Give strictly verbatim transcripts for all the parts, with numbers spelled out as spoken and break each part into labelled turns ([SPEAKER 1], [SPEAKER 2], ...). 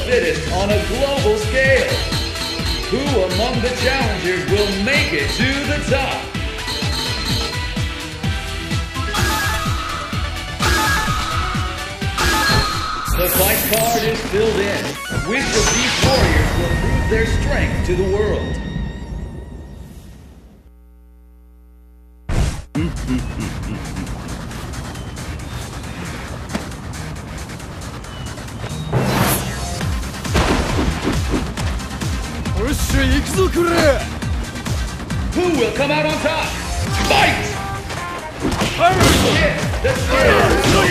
[SPEAKER 1] fittest on a global scale. Who among the challengers will make it to the top? The fight card is filled in. Which of these warriors will prove their strength to the world? Who will come out on top? Fight! Hit the skill!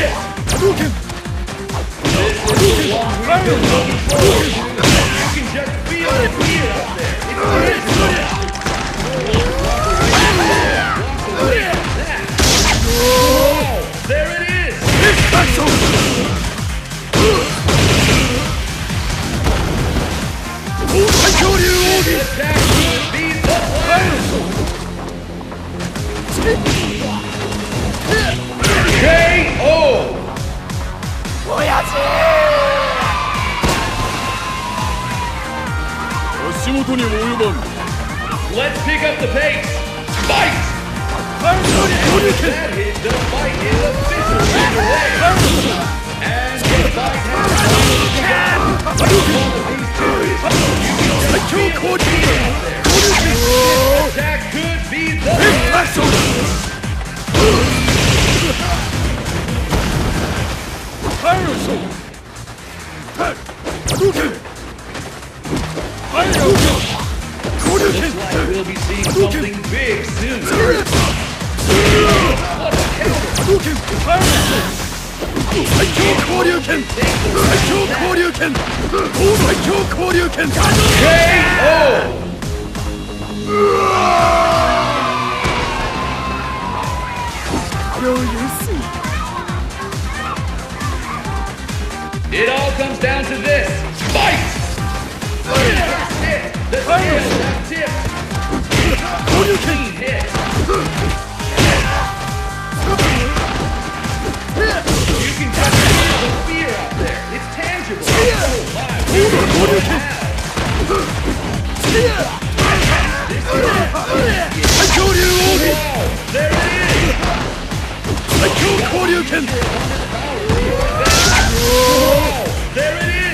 [SPEAKER 1] This is the one we've been looking forward to. You can just feel it here up there. It's oh, there it is! Attack will be the last! K O! Let's pick up the pace! Fight! That hit, the fight is officially underway! And the fight has begun! One of these two is you can just feel it out there! This attack could be the last! Looks like we'll be seeing something big soon. What a K O! It all comes down to this. Fight! First hit. The skill now tipped. Clean hit. You can just feel the fear out there. It's tangible. Oh my! What do you have? Wow! There it is. Wow! There it is.